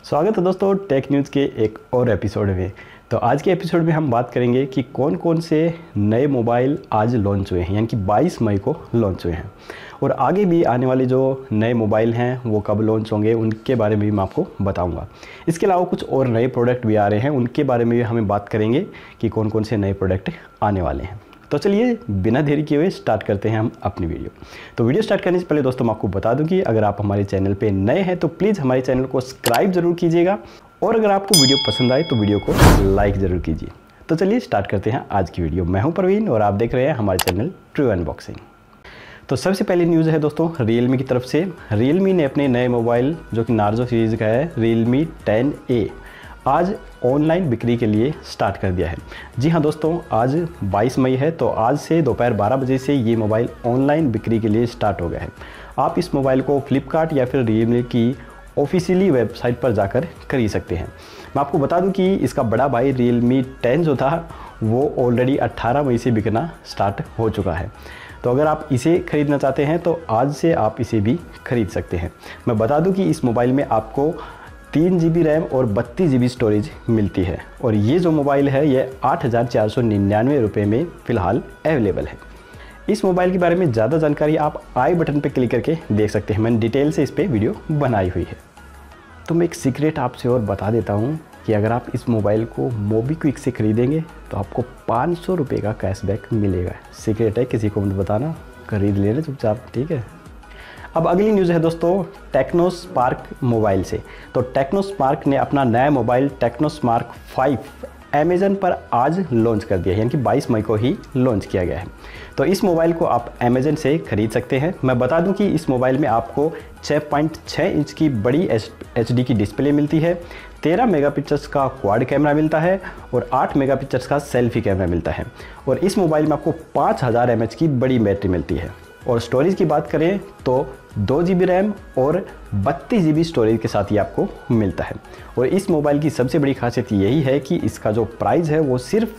स्वागत है दोस्तों टेक न्यूज़ के एक और एपिसोड में। तो आज के एपिसोड में हम बात करेंगे कि कौन कौन से नए मोबाइल आज लॉन्च हुए हैं, यानी कि 22 मई को लॉन्च हुए हैं, और आगे भी आने वाले जो नए मोबाइल हैं वो कब लॉन्च होंगे उनके बारे में भी मैं आपको बताऊंगा। इसके अलावा कुछ और नए प्रोडक्ट भी आ रहे हैं, उनके बारे में भी हमें बात करेंगे कि कौन कौन से नए प्रोडक्ट आने वाले हैं। तो चलिए बिना देरी किए हुए स्टार्ट करते हैं हम अपनी वीडियो। तो वीडियो स्टार्ट करने से पहले दोस्तों मैं आपको बता दूं कि अगर आप हमारे चैनल पे नए हैं तो प्लीज़ हमारे चैनल को सब्सक्राइब जरूर कीजिएगा, और अगर आपको वीडियो पसंद आए तो वीडियो को लाइक ज़रूर कीजिए। तो चलिए स्टार्ट करते हैं आज की वीडियो। मैं हूँ प्रवीण और आप देख रहे हैं हमारे चैनल ट्रू अनबॉक्सिंग। तो सबसे पहली न्यूज़ है दोस्तों Realme की तरफ से। Realme ने अपने नए मोबाइल जो कि नार्जो सीरीज़ का है Realme 10A आज ऑनलाइन बिक्री के लिए स्टार्ट कर दिया है। जी हाँ दोस्तों, आज 22 मई है, तो आज से दोपहर 12 बजे से ये मोबाइल ऑनलाइन बिक्री के लिए स्टार्ट हो गया है। आप इस मोबाइल को फ्लिपकार्ट या फिर Realme की ऑफिशियली वेबसाइट पर जाकर खरीद सकते हैं। मैं आपको बता दूं कि इसका बड़ा भाई Realme 10 जो था वो ऑलरेडी 18 मई से बिकना स्टार्ट हो चुका है। तो अगर आप इसे ख़रीदना चाहते हैं तो आज से आप इसे भी खरीद सकते हैं। मैं बता दूं कि इस मोबाइल में आपको 3 GB रैम और 32 GB स्टोरेज मिलती है, और ये जो मोबाइल है ये 8,499 रुपये में फ़िलहाल अवेलेबल है। इस मोबाइल के बारे में ज़्यादा जानकारी आप आई बटन पर क्लिक करके देख सकते हैं। मैंने डिटेल से इस पर वीडियो बनाई हुई है। तो मैं एक सीक्रेट आपसे और बता देता हूँ कि अगर आप इस मोबाइल को मोबीक्विक से ख़रीदेंगे तो आपको 500 रुपये का कैशबैक मिलेगा। सीक्रेट है, किसी को मत बताना, खरीद लेना चुपचाप, ठीक है। अब अगली न्यूज़ है दोस्तों टेक्नो स्पार्क मोबाइल से। तो टेक्नो स्पार्क ने अपना नया मोबाइल टेक्नो स्पार्क 5 अमेज़न पर आज लॉन्च कर दिया है, यानी कि 22 मई को ही लॉन्च किया गया है। तो इस मोबाइल को आप अमेज़न से ख़रीद सकते हैं। मैं बता दूं कि इस मोबाइल में आपको 6.6 इंच की बड़ी HD की डिस्प्ले मिलती है, 13 मेगापिक्सल्स का क्वाड कैमरा मिलता है और 8 मेगापिक्सल्स का सेल्फी कैमरा मिलता है, और इस मोबाइल में आपको 5000 mAh की बड़ी बैटरी मिलती है। और स्टोरेज की बात करें तो 2 GB रैम और 32 GB स्टोरेज के साथ ही आपको मिलता है। और इस मोबाइल की सबसे बड़ी खासियत यही है कि इसका जो प्राइस है वो सिर्फ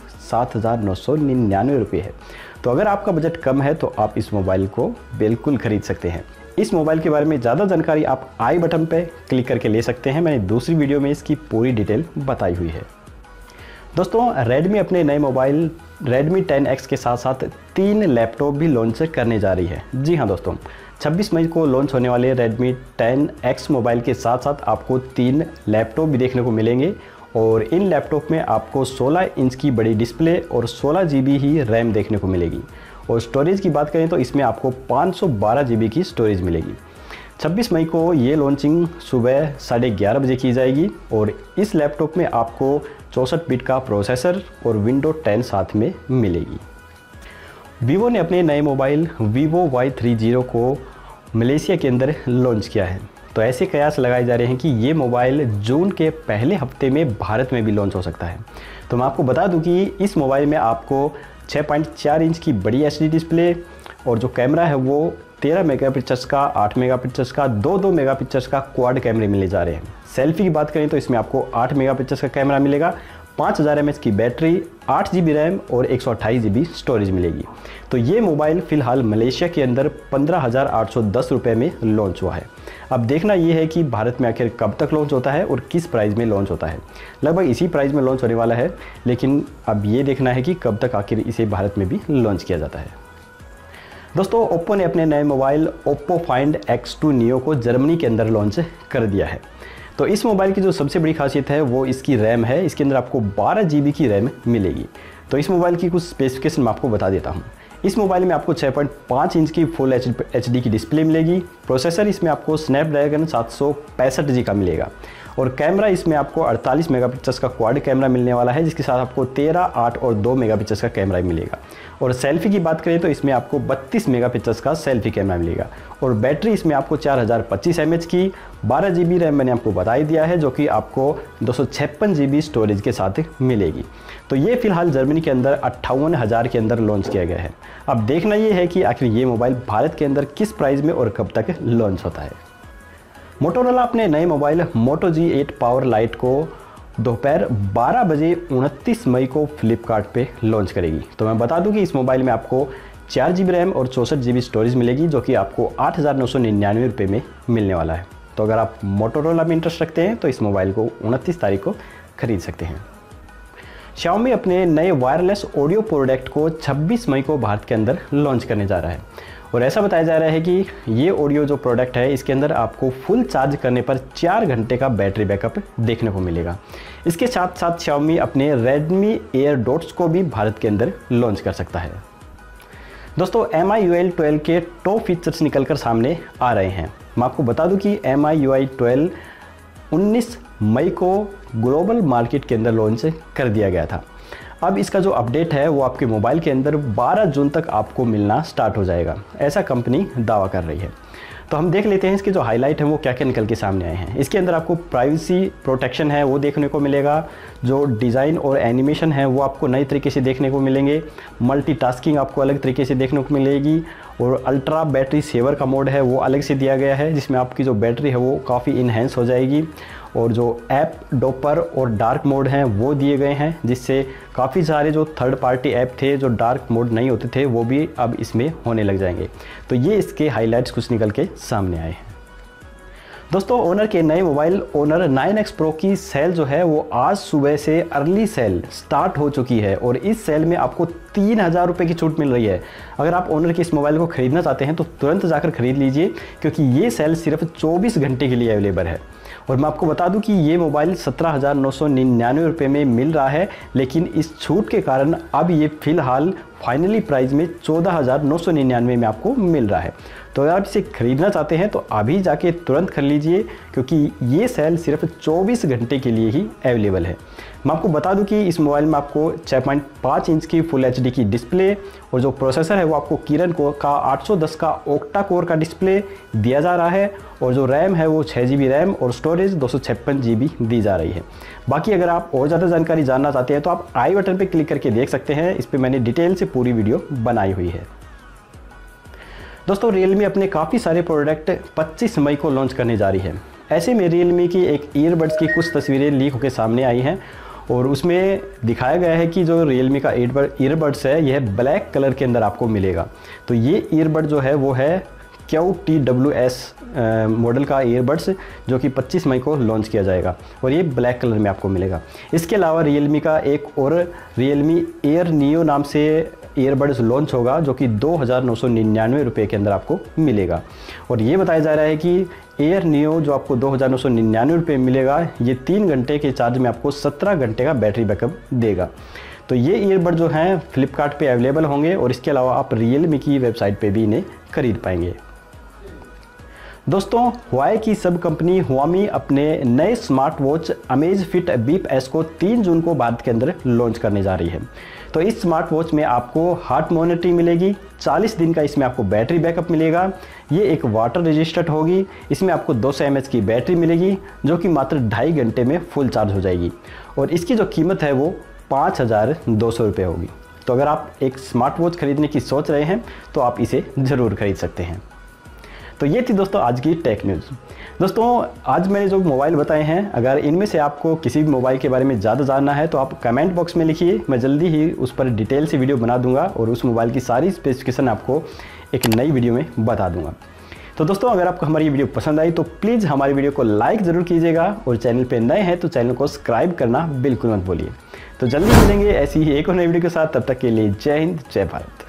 7,999 रुपये है। तो अगर आपका बजट कम है तो आप इस मोबाइल को बिल्कुल ख़रीद सकते हैं। इस मोबाइल के बारे में ज़्यादा जानकारी आप आई बटन पर क्लिक करके ले सकते हैं। मैंने दूसरी वीडियो में इसकी पूरी डिटेल बताई हुई है। दोस्तों Redmi अपने नए मोबाइल Redmi 10X के साथ साथ 3 लैपटॉप भी लॉन्च करने जा रही है। जी हाँ दोस्तों, 26 मई को लॉन्च होने वाले Redmi 10X मोबाइल के साथ साथ आपको 3 लैपटॉप भी देखने को मिलेंगे, और इन लैपटॉप में आपको 16 इंच की बड़ी डिस्प्ले और 16 GB ही रैम देखने को मिलेगी। और स्टोरेज की बात करें तो इसमें आपको 512 GB की स्टोरेज मिलेगी। 26 मई को ये लॉन्चिंग सुबह 11:30 बजे की जाएगी, और इस लैपटॉप में आपको 64 बिट का प्रोसेसर और विंडो 10 साथ में मिलेगी। वीवो ने अपने नए मोबाइल Vivo Y30 को मलेशिया के अंदर लॉन्च किया है। तो ऐसे कयास लगाए जा रहे हैं कि ये मोबाइल जून के पहले हफ्ते में भारत में भी लॉन्च हो सकता है। तो मैं आपको बता दूं कि इस मोबाइल में आपको 6.4 इंच की बड़ी HD डिस्प्ले, और जो कैमरा है वो 13 मेगापिक्सल्स का, 8 मेगापिक्सल्स का, 2 मेगापिक्सल्स का क्वाड कैमरे मिले जा रहे हैं। सेल्फी की बात करें तो इसमें आपको 8 मेगापिक्सल्स का कैमरा मिलेगा, 5000 mAh की बैटरी, 8 GB रैम और 128 GB स्टोरेज मिलेगी। तो ये मोबाइल फ़िलहाल मलेशिया के अंदर 15,810 रुपये में लॉन्च हुआ है। अब देखना ये है कि भारत में आखिर कब तक लॉन्च होता है और किस प्राइस में लॉन्च होता है। लगभग इसी प्राइस में लॉन्च होने वाला है, लेकिन अब ये देखना है कि कब तक आखिर इसे भारत में भी लॉन्च किया जाता है। दोस्तों ओप्पो ने अपने नए mobile Oppo Find X2 Neo को जर्मनी के अंदर लॉन्च कर दिया है। तो इस मोबाइल की जो सबसे बड़ी खासियत है वो इसकी रैम है। इसके अंदर आपको 12 GB की रैम मिलेगी। तो इस मोबाइल की कुछ स्पेसिफिकेशन मैं आपको बता देता हूँ। इस मोबाइल में आपको 6.5 इंच की फुल HD की डिस्प्ले मिलेगी। प्रोसेसर इसमें आपको स्नैपड्रैगन 765G का मिलेगा, और कैमरा इसमें आपको 48 मेगापिक्सल्स का क्वाड कैमरा मिलने वाला है, जिसके साथ आपको 13, 8 और 2 मेगापिक्सल्स का कैमरा मिलेगा। और सेल्फी की बात करें तो इसमें आपको 32 मेगापिक्सल्स का सेल्फी कैमरा मिलेगा, और बैटरी इसमें आपको 4025 mAh की, 12 GB रैम मैंने आपको बता ही दिया है, जो कि आपको 256 GB स्टोरेज के साथ मिलेगी। तो ये फ़िलहाल जर्मनी के अंदर 58,000 के अंदर लॉन्च किया गया है। अब देखना ये है कि आखिर ये मोबाइल भारत के अंदर किस प्राइस में और कब तक लॉन्च होता है। मोटोरोला अपने नए mobile Moto G8 power light को दोपहर 12 बजे 29 मई को फ्लिपकार्ट पे लॉन्च करेगी। तो मैं बता दूं कि इस मोबाइल में आपको 4 GB रैम और 64 GB स्टोरेज मिलेगी, जो कि आपको 8,999 रुपये में मिलने वाला है। तो अगर आप मोटोरोला में इंटरेस्ट रखते हैं तो इस मोबाइल को 29 तारीख को खरीद सकते हैं। Xiaomi अपने नए वायरलेस ऑडियो प्रोडक्ट को 26 मई को भारत के अंदर लॉन्च करने जा रहा है और ऐसा बताया जा रहा है कि ये ऑडियो जो प्रोडक्ट है इसके अंदर आपको फुल चार्ज करने पर 4 घंटे का बैटरी बैकअप देखने को मिलेगा। इसके साथ साथ Xiaomi अपने Redmi Air Dots को भी भारत के अंदर लॉन्च कर सकता है। दोस्तों MIUI 12 के टॉप फीचर्स निकलकर सामने आ रहे हैं। मैं आपको बता दूं कि MIUI 12 19 मई को ग्लोबल मार्केट के अंदर लॉन्च कर दिया गया था। अब इसका जो अपडेट है वो आपके मोबाइल के अंदर 12 जून तक आपको मिलना स्टार्ट हो जाएगा, ऐसा कंपनी दावा कर रही है। तो हम देख लेते हैं इसके जो हाईलाइट हैं वो क्या क्या निकल के सामने आए हैं। इसके अंदर आपको प्राइवेसी प्रोटेक्शन है वो देखने को मिलेगा, जो डिज़ाइन और एनिमेशन है वो आपको नए तरीके से देखने को मिलेंगे, मल्टीटास्किंग आपको अलग तरीके से देखने को मिलेगी और अल्ट्रा बैटरी सेवर का मोड है वो अलग से दिया गया है, जिसमें आपकी जो बैटरी है वो काफ़ी इन्हेंस हो जाएगी और जो ऐप डॉपर और डार्क मोड हैं वो दिए गए हैं, जिससे काफ़ी सारे जो थर्ड पार्टी ऐप थे जो डार्क मोड नहीं होते थे वो भी अब इसमें होने लग जाएंगे। तो ये इसके हाइलाइट्स कुछ निकल के सामने आए हैं। दोस्तों ओनर के नए मोबाइल ओनर 9X Pro की सेल जो है वो आज सुबह से अर्ली सेल स्टार्ट हो चुकी है और इस सेल में आपको 3000 रुपये की छूट मिल रही है। अगर आप ओनर के इस मोबाइल को ख़रीदना चाहते हैं तो तुरंत जाकर ख़रीद लीजिए, क्योंकि ये सेल सिर्फ 24 घंटे के लिए अवेलेबल है। और मैं आपको बता दूं कि ये मोबाइल 17,999 रुपये में मिल रहा है, लेकिन इस छूट के कारण अब ये फ़िलहाल फाइनली प्राइस में 14,999 में आपको मिल रहा है। तो अगर आप इसे ख़रीदना चाहते हैं तो अभी जाके तुरंत खरीद लीजिए, क्योंकि ये सेल सिर्फ 24 घंटे के लिए ही अवेलेबल है। मैं आपको बता दूं कि इस मोबाइल में आपको 6.5 इंच की फुल HD की डिस्प्ले और जो प्रोसेसर है वो आपको किरण का 810 का ऑक्टा कोर का डिस्प्ले दिया जा रहा है और जो रैम है वो 6 GB रैम और स्टोरेज 256 GB दी जा रही है। बाकी अगर आप और ज़्यादा जानकारी जानना चाहते हैं तो आप आई बटन पर क्लिक करके देख सकते हैं, इस पर मैंने डिटेल से पूरी वीडियो बनाई हुई है। दोस्तों Realme अपने काफ़ी सारे प्रोडक्ट 25 मई को लॉन्च करने जा रही है। ऐसे में Realme की एक ईयरबड्स की कुछ तस्वीरें लीक होकर सामने आई हैं और उसमें दिखाया गया है कि जो Realme का ईयरबड्स है यह ब्लैक कलर के अंदर आपको मिलेगा। तो ये ईयरबड जो है वो है QTWS मॉडल का ईयरबड्स, जो कि 25 मई को लॉन्च किया जाएगा और ये ब्लैक कलर में आपको मिलेगा। इसके अलावा Realme का एक और Realme Air Neo नाम से ईयरबड्स लॉन्च होगा, जो कि 2,999 रुपये के अंदर आपको मिलेगा। और ये बताया जा रहा है कि Air Neo जो आपको 2,999 रुपये मिलेगा, ये 3 घंटे के चार्ज में आपको 17 घंटे का बैटरी बैकअप देगा। तो ये ईयरबड जो हैं फ्लिपकार्ट पे अवेलेबल होंगे और इसके अलावा आप Realme की वेबसाइट पे भी इन्हें खरीद पाएंगे। दोस्तों Huawei की सब कंपनी Huami अपने नए smart watch Amazfit Bip S को 3 जून को भारत के अंदर लॉन्च करने जा रही है। तो इस स्मार्ट वॉच में आपको हार्ट मॉनिटरिंग मिलेगी, 40 दिन का इसमें आपको बैटरी बैकअप मिलेगा, ये एक वाटर रेजिस्टेंट होगी, इसमें आपको 200 mAh की बैटरी मिलेगी जो कि मात्र 2.5 घंटे में फुल चार्ज हो जाएगी और इसकी जो कीमत है वो 5,200 रुपये होगी। तो अगर आप एक स्मार्ट वॉच खरीदने की सोच रहे हैं तो आप इसे ज़रूर खरीद सकते हैं। तो ये थी दोस्तों आज की टेक न्यूज़। दोस्तों आज मैंने जो मोबाइल बताए हैं, अगर इनमें से आपको किसी भी मोबाइल के बारे में ज़्यादा जानना है तो आप कमेंट बॉक्स में लिखिए, मैं जल्दी ही उस पर डिटेल से वीडियो बना दूंगा और उस मोबाइल की सारी स्पेसिफिकेशन आपको एक नई वीडियो में बता दूंगा। तो दोस्तों अगर आपको हमारी वीडियो पसंद आई तो प्लीज़ हमारी वीडियो को लाइक ज़रूर कीजिएगा और चैनल पर नए हैं तो चैनल को सब्सक्राइब करना बिल्कुल मत भूलिए। तो जल्दी मिलेंगे ऐसी ही एक और नई वीडियो के साथ, तब तक के लिए जय हिंद जय भारत।